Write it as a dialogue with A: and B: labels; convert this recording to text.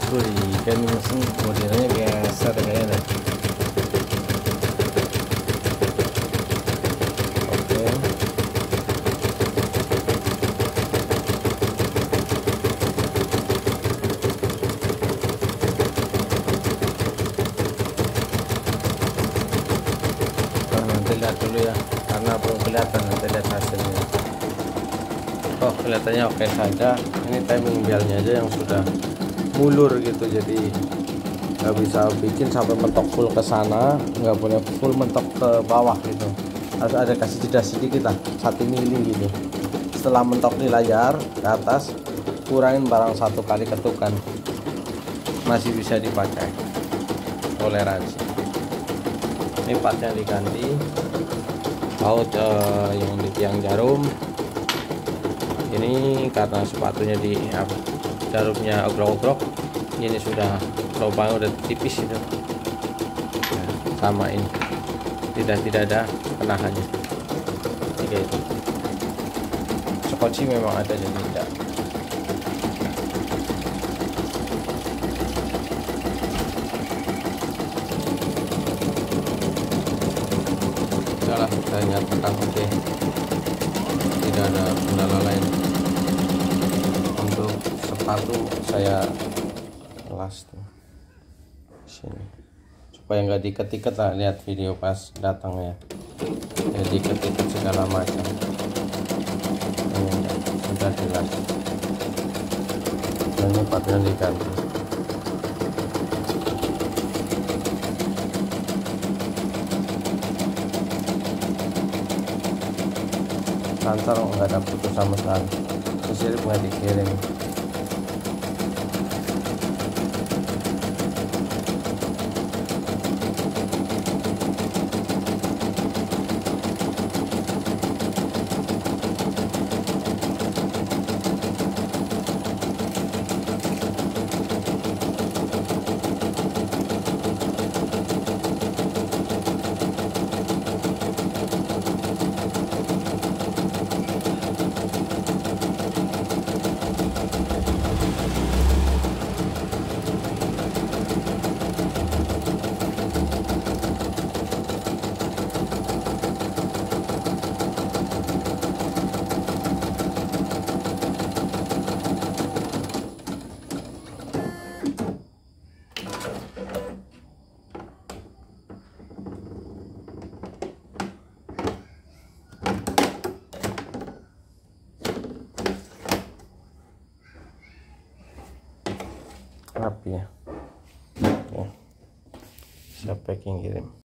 A: Wih, kan mesin modelnya geser kayaknya deh. Oke. Nah, nanti lihat dulu ya, karena belum kelihatan, nanti lihat hasilnya. Oh, kelihatannya oke saja. Ini timing belnya aja yang sudah mulur gitu, jadi nggak bisa bikin sampai mentok full ke sana, nggak boleh full mentok ke bawah gitu, harus ada kasih jeda sedikit lah, 1 mili gitu. Setelah mentok di layar ke atas, kurangin barang 1 kali ketukan, masih bisa dipakai, toleransi. Ini partnya diganti, baut yang di tiang jarum ini karena sepatunya di jarumnya ogrok-ogrok, ini sudah lubangnya udah tipis itu. Nah, sama ini tidak ada penahannya, tiga itu skoci memang ada, jadi tidak. Udahlah, saya nyatakan oke, tidak ada kendala lain. Untuk sepatu saya las tuh sini supaya nggak diikat-ikat lah, lihat video pas datang ya, jadi ikat-ikat segala macam. Ini sudah jelas, dan ini patnya diganti. Lancar nggak ada putus sama sekali, sisir nggak dikirim. Rapi ya. Oke, siap packing kirim.